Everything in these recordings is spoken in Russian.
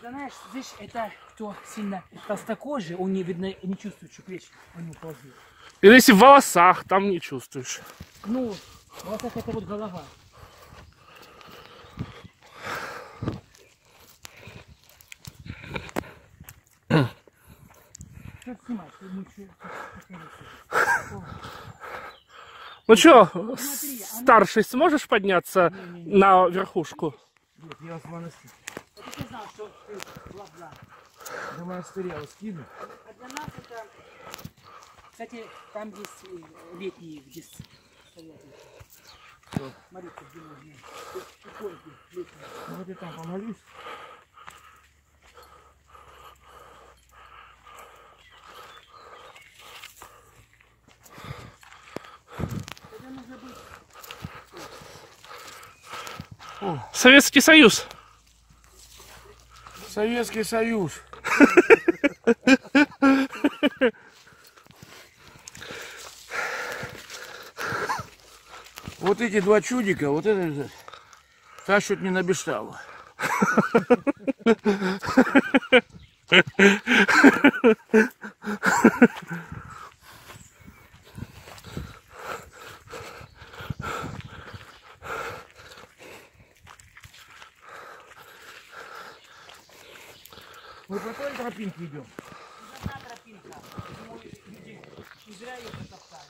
Это, знаешь, здесь это кто сильно толстокожий, он не видно, не чувствует, что плечи у него ползут. И если в волосах, там не чувствуешь. Ну, вот так это вот голова. Что снимать? Ну что, старший, сможешь подняться на верхушку? Нет, я вас в монастырь. Вот ты знал, что ты бла-бла. На монастырь я вас кину. А для нас это... Кстати, там есть летние, где стоят. Молиться, где можно. Иконки летние. Ну вот я там помолюсь. Это нужно быть... Советский Союз. Советский Союз. Вот эти два чудика, вот это тащут не на Бешталу. Мы по той тропинке идем. Одна тропинка. Ну, люди не зря ее затоптали.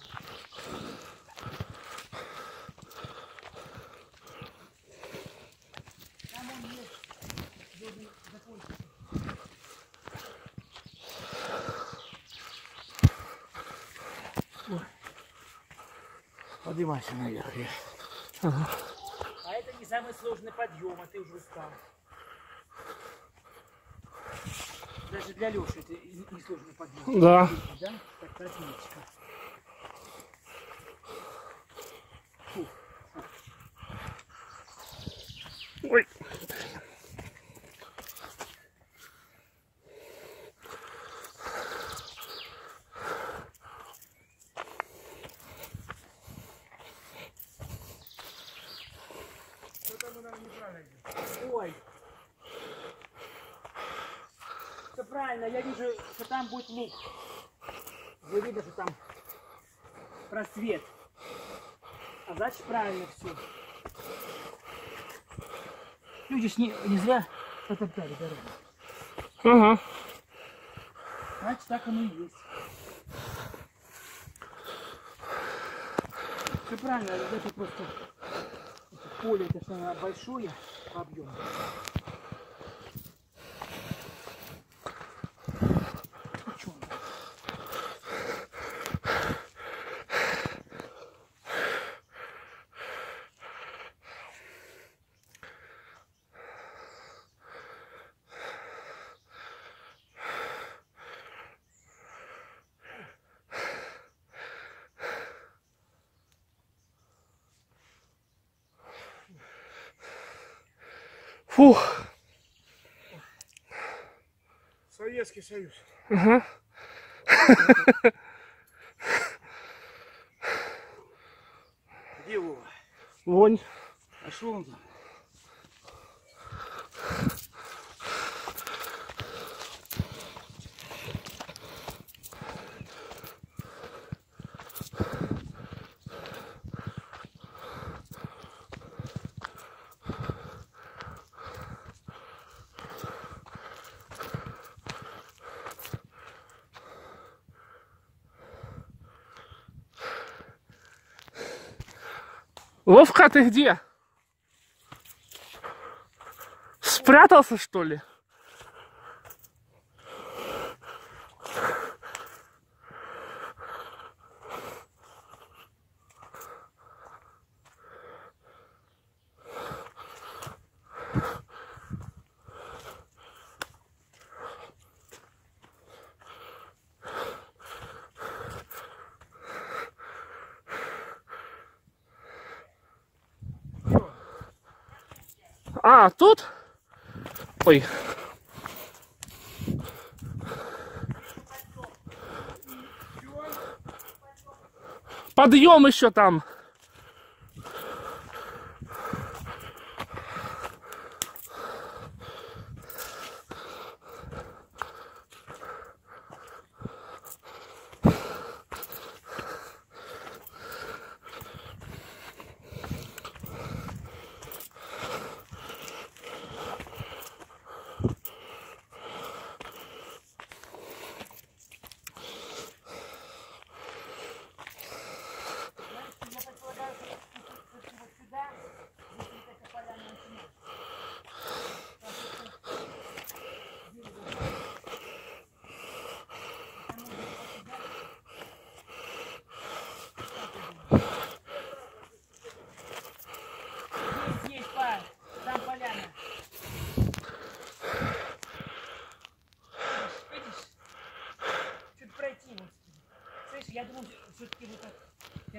Там он есть. Должен закончиться. Поднимайся наверх. А это не самый сложный подъем, а ты уже устал. Даже для Леши это не сложный подъем. Да. Да? Так, тропиночка. Ой. Ой. Все правильно, я вижу, что там будет лук. Вы видите, что там просвет. А значит правильно все. Люди ж не зря потоптали дорогу. Ага. Значит так оно и есть. Все правильно, это просто это поле, это что оно большое по объему. Фух. Советский Союз. Ага. Где Вова? Вонь. А что он там? Вовка, ты где? Спрятался, что ли? А, тут? Ой. Подъем еще там.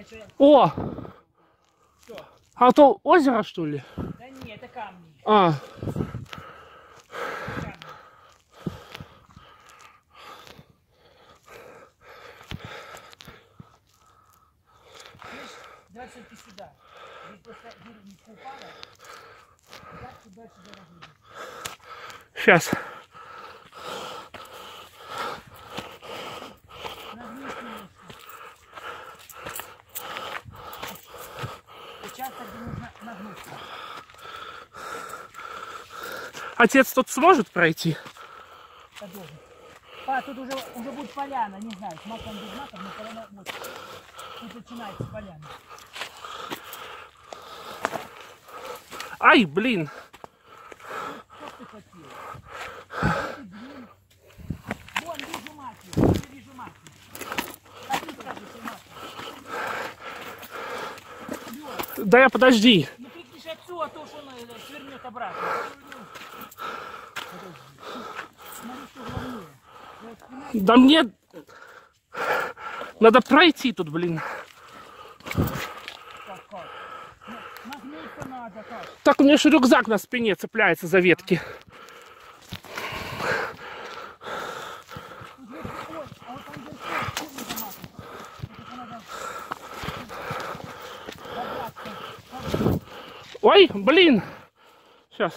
Значит, О! что? А то озеро, что ли? Да не, это камни. А, Камни. Слышь, давай все-таки сюда. Здесь просто деревничка упала. Дальше дорога идет. сейчас. Нагнись немножко. Участок, где нужно нагнуться. Отец тут сможет пройти? Подожди. Тут уже будет поляна, не знаю, с маком без маком, но поляна вот. Тут начинается поляна. Ай, блин. Что ты хотел? Ты, блин. Вон, вижу маки, вон, вижу маки. А ты скажи, ты маки. Лёш, Да я подожди. ну крикнешь отцу, а то, что он свернет обратно. Подожди. Смотри, что главное. Вот спина и Да мне... Надо пройти тут, блин. как? Нагнуться надо, как? Так у меня же рюкзак на спине цепляется за ветки. Ой, а вот там вверху, что не замазано? Это надо забраться. Ой, блин. Сейчас.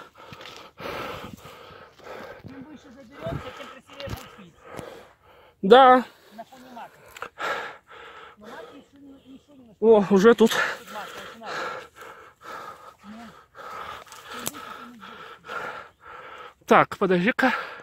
Чем выше заберемся, тем красивее будет вид. Да. На фоне мака. Но маки еще не О, уже тут. тут мака, начинается. Ну, чем выше, тем и больше. Так, подожди-ка.